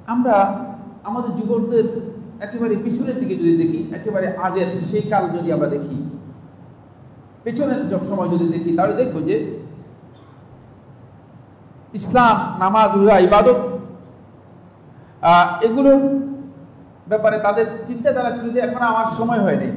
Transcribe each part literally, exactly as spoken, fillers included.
আমরা আমাদের যুবকদের একেবারে পিছনের দিকে যদি দেখি, একেবারে আগের সেই কাল যদি আমরা দেখি, পেছনের সময় যদি দেখি, তাহলে দেখব যে ইসলাম, নামাজ, রোজা, ইবাদত এগুলোর ব্যাপারে তাদের চিন্তাধারা ছিল যে এখন আমার সময় হয়নি।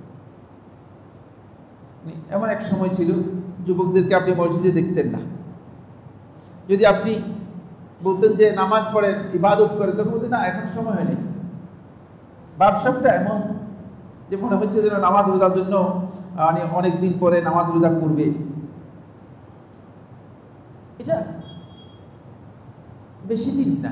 এমন এক সময় ছিল যুবকদেরকে আপনি মসজিদে দেখতেন না। যদি আপনি বলতেন যে নামাজ পড়েন, ইবাদত করেন, তখন বলতেন না এখন সময় হয়নি। ভাবসাবটা এমন যে মনে হচ্ছে যেন নামাজ রোজার জন্য মানে অনেক দিন পরে নামাজ রোজা করবে। এটা বেশি দিন না,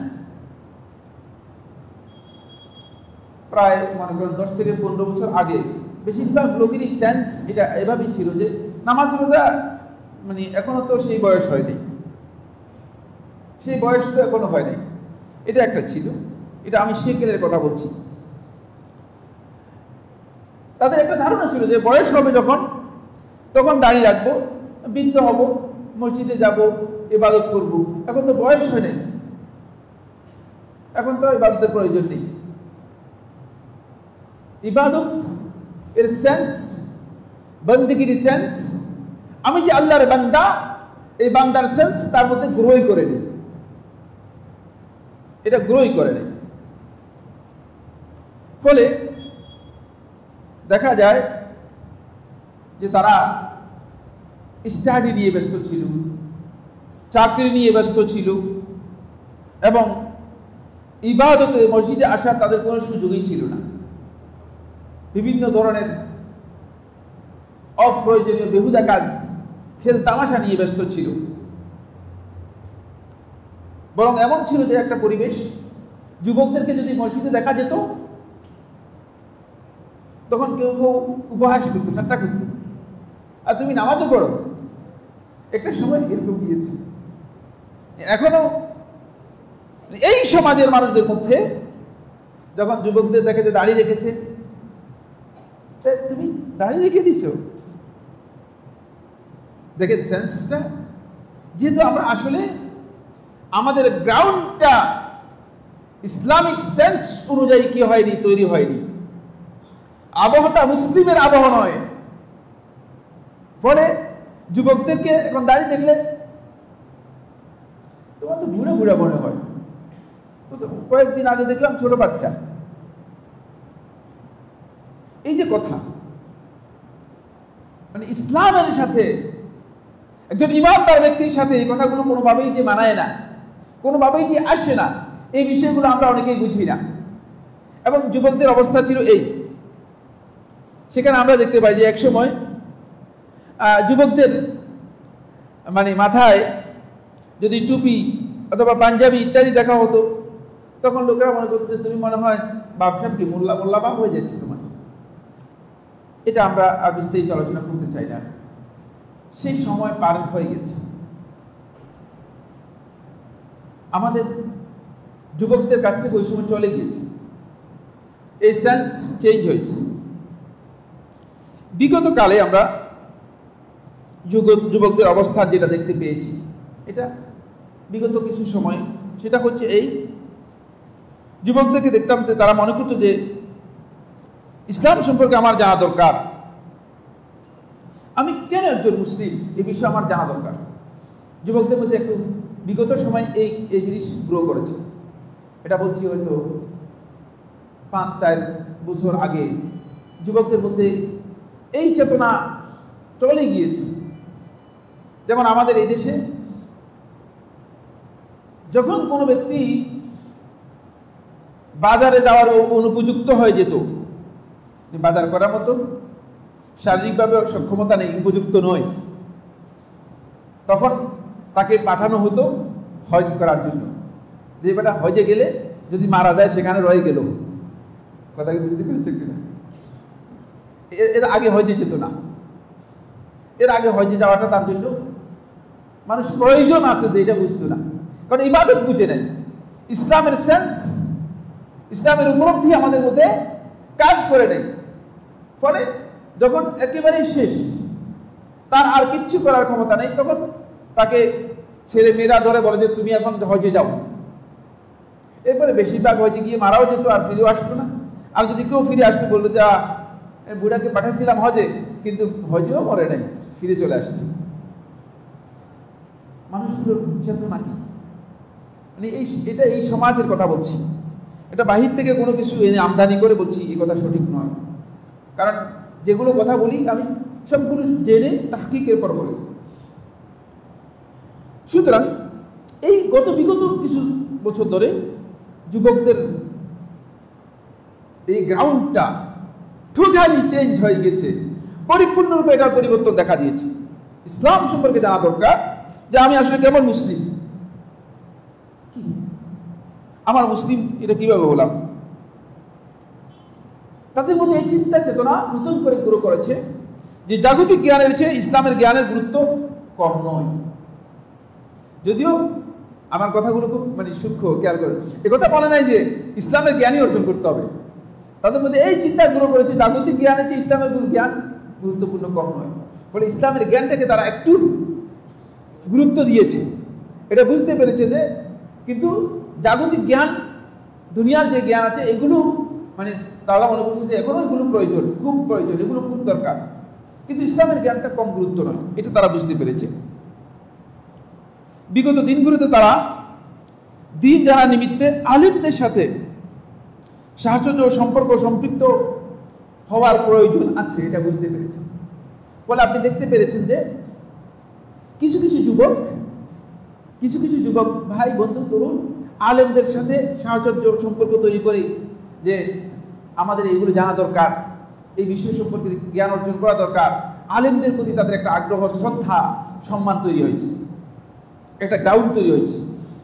প্রায় মনে করেন দশ থেকে পনেরো বছর আগে বেশিরভাগ লোকেরই সেন্স এটা এভাবেই ছিল যে নামাজ রোজা মানে এখনো তো সেই বয়স হয়নি, সেই বয়স তো এখনো হয়নি। এটা একটা ছিল, এটা আমি সেকেলের কথা বলছি। তাদের একটা ধারণা ছিল যে বয়স হবে যখন, তখন দাঁড়িয়ে রাখবো, বৃদ্ধ হব, মসজিদে যাব, ইবাদত করব। এখন তো বয়স হয় নাই, এখন তো ইবাদতের প্রয়োজন নেই। ইবাদত এর সেন্স, বন্দেগীর সেন্স, আমি যে আল্লাহর বান্দা, এই বান্দার সেন্স তার মধ্যে গ্রোই করে নেই, এটা গ্রোই করে নেই। ফলে দেখা যায় যে তারা স্টাডি নিয়ে ব্যস্ত ছিল, চাকরি নিয়ে ব্যস্ত ছিল, এবং ইবাদতে মসজিদে আসার তাদের কোনো সুযোগই ছিল না। বিভিন্ন ধরনের অপ্রয়োজনীয় বেহুদা কাজ, খেল তামাশা নিয়ে ব্যস্ত ছিল। বরং এমন ছিল যে একটা পরিবেশ, যুবকদেরকে যদি মসজিদে দেখা যেত তখন কেউ কেউ উপহাস করতো, ঠাট্টা করতো, আর তুমি নামাজও পড়ো। একটা সময় এরকম গিয়েছে। এখনো এই সমাজের মানুষদের মধ্যে যখন যুবকদের দেখে যে দাড়ি রেখেছে, তুমি দাড়ি রেখে দিছো, দেখেন সেন্সটা। যেহেতু আমরা আসলে আমাদের গ্রাউন্ডটা ইসলামিক সেন্স অনুযায়ী কি হয়নি, তৈরি হয়নি, আবহাওয়াটা মুসলিমের আবহাওয়া নয়। ফলে যুবকদেরকে এখন দাঁড়িয়ে দেখলে তোমার তো বুড়া বুড়া মনে হয়। তো কয়েকদিন আগে দেখলাম ছোট বাচ্চা। এই যে কথা, মানে ইসলামের সাথে, একজন ইমানদার ব্যক্তির সাথে এই কথাগুলো কোনোভাবেই যে মানায় না, কোনোভাবেই যে আসে না, এই বিষয়গুলো আমরা অনেকেই বুঝি না। এবং যুবকদের অবস্থা ছিল এই। সেখানে আমরা দেখতে পাই যে এক সময় যুবকদের মানে মাথায় যদি টুপি অথবা পাঞ্জাবি ইত্যাদি দেখা হতো, তখন লোকেরা মনে করতো যে তুমি মনে হয় বাপসাব কি মোল্লা মোল্লা বাপ হয়ে যাচ্ছে তোমার। এটা আমরা আর বিস্তারিত আলোচনা করতে চাই না, সেই সময় পার হয়ে গেছে। আমাদের যুবকদের কাছ থেকে ওই সময় চলে গিয়েছে, এই সেন্স চেঞ্জ হয়েছে। বিগত কালে আমরা যুবকদের অবস্থা যেটা দেখতে পেয়েছি, এটা বিগত কিছু সময়, সেটা হচ্ছে এই, যুবকদেরকে দেখতাম যে তারা মনে করতো যে ইসলাম সম্পর্কে আমার জানা দরকার, আমি কেন একজন মুসলিম এই বিষয়ে আমার জানা দরকার। যুবকদের মধ্যে একটু বিগত সময় এই এই জিনিস গ্রো করেছে। এটা বলছি হয়তো পাঁচ চার বছর আগে যুবকদের মধ্যে এই চেতনা চলে গিয়েছে। যেমন আমাদের এই দেশে যখন কোনো ব্যক্তি বাজারে যাওয়ার অনুপযুক্ত হয়ে যেত, বাজার করার মতো শারীরিকভাবে সক্ষমতা নেই, উপযুক্ত নয়, তখন তাকে পাঠানো হতো হজ করার জন্য। যে বেটা হজে গেলে যদি মারা যায় সেখানে রয়ে গেল। কথা কি বুঝতে পেরেছেন কিনা? এর আগে হজে যেত না, এর আগে হজে যাওয়াটা তার জন্য মানুষ প্রয়োজন আছে যে এটা বুঝতো না, কারণ ইবাদত বুঝে নেয়, ইসলামের সেন্স, ইসলামের উপলব্ধি আমাদের মধ্যে কাজ করে নেই। ফলে যখন একেবারেই শেষ, তার আর কিচ্ছু করার ক্ষমতা নেই, তখন তাকে ছেলে মেয়েরা ধরে বলে যে তুমি এখন হজে যাও। এরপরে বেশিরভাগ হয়েছে গিয়ে মারাও যেত, আর ফিরেও আসতো না। আর যদি কেউ ফিরে আসতো বললো যা বুড়াকে পাঠাচ্ছিলাম হজে, কিন্তু হজেও মরে নাই, ফিরে চলে আসছে। মানুষগুলোর চেতনা কি? মানে এই এটা এই সমাজের কথা বলছি, এটা বাহির থেকে কোনো কিছু এনে আমদানি করে বলছি এই কথা সঠিক নয়। কারণ যেগুলো কথা বলি আমি সবগুলো জেনে তাহকিকের পর বলি। সুতরাং এই গত বিগত কিছু বছর ধরে যুবকদের এই গ্রাউন্ডটা টোটালি চেঞ্জ হয়ে গেছে, পরিপূর্ণরূপে এটার পরিবর্তন দেখা দিয়েছে। ইসলাম সম্পর্কে জানা দরকার যে আমি আসলে কেমন মুসলিম, কি আমার মুসলিম এটা কিভাবে হলাম। তাদের মধ্যে এই চিন্তা চেতনা নতুন করে গ্রো করেছে যে জাগতিক জ্ঞানের চেয়ে ইসলামের জ্ঞানের গুরুত্ব কম নয়। যদিও আমার কথাগুলো খুব মানে সূক্ষ্ম, খেয়াল করে এ কথা বলে নাই যে ইসলামের জ্ঞানই অর্জন করতে হবে। তাদের মধ্যে এই চিন্তা গ্রো করেছে জাগতিক জ্ঞানের চেয়ে ইসলামের জ্ঞান গুরুত্বপূর্ণ কম নয়, ফলে ইসলামের জ্ঞানটাকে তারা একটু গুরুত্ব দিয়েছে। এটা বুঝতে পেরেছে যে কিন্তু জাগতিক জ্ঞান, দুনিয়ার যে জ্ঞান আছে এগুলো মানে তারা মনে করছে যে এখনও এগুলো প্রয়োজন, খুব প্রয়োজন, এগুলো খুব দরকার, কিন্তু ইসলামের জ্ঞানটা কম গুরুত্ব নয়, এটা তারা বুঝতে পেরেছে। বিগত দিনগুলোতে তারা দিন জানার নিমিত্তে আলিমদের সাথে সাহচর্য সম্পর্ক সম্পৃক্ত হওয়ার প্রয়োজন আছে, এটা বুঝতে পেরেছেন। ফলে আপনি দেখতে পেরেছেন যে কিছু কিছু যুবক কিছু কিছু যুবক ভাই বন্ধু তরুণ আলেমদের সাথে সাহচর্য সম্পর্ক তৈরি করে যে আমাদের এইগুলো জানা দরকার, এই বিষয় সম্পর্কে জ্ঞান অর্জন করা দরকার, আলেমদের প্রতি তাদের একটা আগ্রহ, শ্রদ্ধা, সম্মান তৈরি হয়েছে, একটা গ্রাউন্ড তৈরি হয়েছে।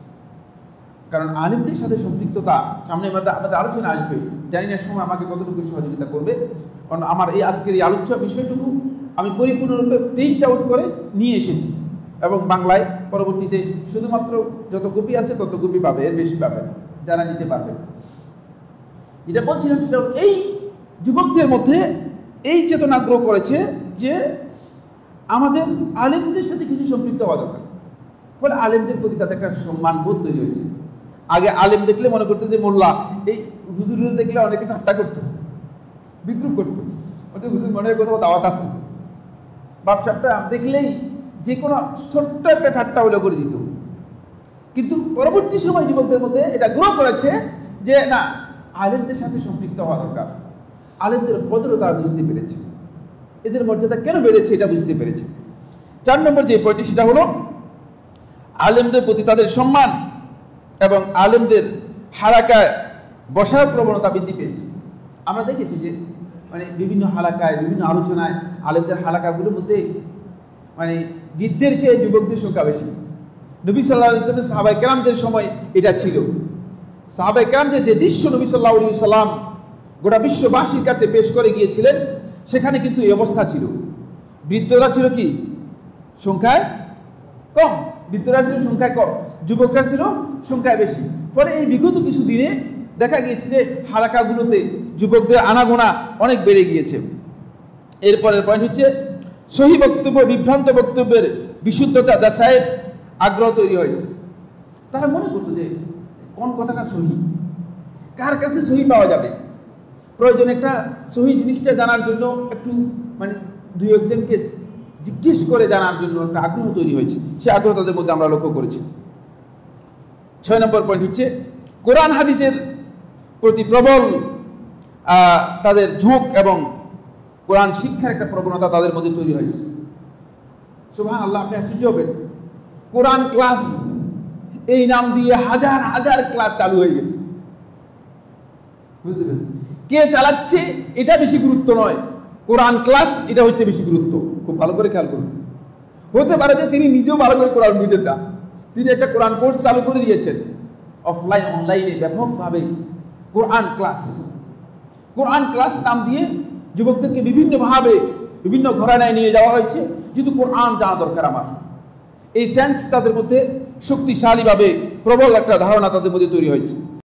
কারণ আলেমদের সাথে সম্পৃক্ততা সামনে আমাদের আলোচনা আসবে, জানি না সময় আমাকে কতটুকু সহযোগিতা করবে, কারণ আমার এই আজকের এই আলোচ্য বিষয়টুকু আমি পরিপূর্ণরূপে প্রিন্ট আউট করে নিয়ে এসেছি এবং বাংলায় পরবর্তীতে শুধুমাত্র যত কপি আছে তত কপি পাবে, এর বেশি পাবে না, যারা নিতে পারবে। যেটা বলছিলাম সেটা এই যুবকদের মধ্যে এই চেতনা গ্রো করেছে যে আমাদের আলেমদের সাথে কিছু সম্পৃক্ত হওয়া দরকার। ফলে আলেমদের প্রতি তাদের একটা সম্মান বোধ তৈরি হয়েছে। আগে আলেম দেখলে মনে করতে যে মোল্লা, এই হুজুর দেখলে অনেকে ঠাট্টা করতো, বিদ্রুপ করতো, ওদের হুজুর মনের কোথাও দাওয়াত আছে, বাপসাপটা দেখলেই যে কোনো ছোট্ট একটা ঠাট্টা হলেও করে দিত। কিন্তু পরবর্তী সময় যুবকদের মধ্যে এটা গ্রো করেছে যে না, আলেমদের সাথে সম্পৃক্ত হওয়া দরকার, আলেমদের কদরও তারা বুঝতে পেরেছে, এদের মর্যাদা কেন বেড়েছে এটা বুঝতে পেরেছে। চার নম্বর যে পয়েন্টটি সেটা হলো আলেমদের প্রতি তাদের সম্মান এবং আলেমদের হালাকায় বসার প্রবণতা বৃদ্ধি পেয়েছে। আমরা দেখেছি যে মানে বিভিন্ন হালাকায় বিভিন্ন আলোচনায় আলেমদের হালাকাগুলোর মধ্যে মানে বৃদ্ধের চেয়ে যুবকদের সংখ্যা বেশি। নবী সাল্লাল্লাহু আলাইহি ওয়াসাল্লাম সাহাবায়ে কেরামদের সময় এটা ছিল। সাহাবায়ে কেরাম যে দৃশ্য নবী সাল্লাল্লাহু আলাইহি ওয়াসাল্লাম গোটা বিশ্ববাসীর কাছে পেশ করে গিয়েছিলেন, সেখানে কিন্তু এই অবস্থা ছিল। বৃদ্ধরা ছিল কি সংখ্যায় কম, বৃদ্ধরা ছিল সংখ্যায় কম, যুবকরা ছিল সংখ্যায় বেশি। ফলে এই বিগত কিছু দিনে দেখা গিয়েছে যে হালাকাগুলোতে যুবকদের আনাগোনা অনেক বেড়ে গিয়েছে। এরপরের পয়েন্ট হচ্ছে সহি বক্তব্য, বিভ্রান্ত বক্তব্যের বিশুদ্ধতা যাচাইয়ের আগ্রহ তৈরি হয়েছে। তারা মনে করতো যে কোন কথাটা সহি, কার কাছে সহি পাওয়া যাবে, প্রয়োজন একটা সহি জিনিসটা জানার জন্য একটু মানে দুই একজনকে জিজ্ঞেস করে জানার জন্য একটা আগ্রহ তৈরি হয়েছে। সে আগ্রহ তাদের মধ্যে আমরা লক্ষ্য করেছি। ছয় নম্বর পয়েন্ট হচ্ছে কোরআন হাদিসের প্রতি প্রবল তাদের ঝোঁক এবং কোরআন শিক্ষার একটা প্রবণতা তাদের মধ্যে তৈরি হয়েছে। সুবহানাল্লাহ, আপনি আশ্চর্য হবেন, কোরআন ক্লাস এই নাম দিয়ে হাজার হাজার ক্লাস চালু হয়ে গেছে। বুঝতে পেরেছেন? কে চালাচ্ছে এটা বেশি গুরুত্ব নয়, কোরআন ক্লাস এটা হচ্ছে বেশি গুরুত্ব। খুব ভালো করে খেয়াল করুন। হতে পারে যে তিনি নিজেও ভালো করে কোরআন বুঝেন না, তিনি একটা কোরআন কোর্স চালু করে দিয়েছেন অফলাইন অনলাইনে ব্যাপকভাবে কোরআন ক্লাস। কোরআন ক্লাস নাম দিয়ে যুবকদেরকে বিভিন্নভাবে বিভিন্ন ঘরানায় নিয়ে যাওয়া হয়েছে, যেহেতু কোরআন জানা দরকার আমার, এই সেন্স তাদের মধ্যে শক্তিশালীভাবে প্রবল একটা ধারণা তাদের মধ্যে তৈরি হয়েছে।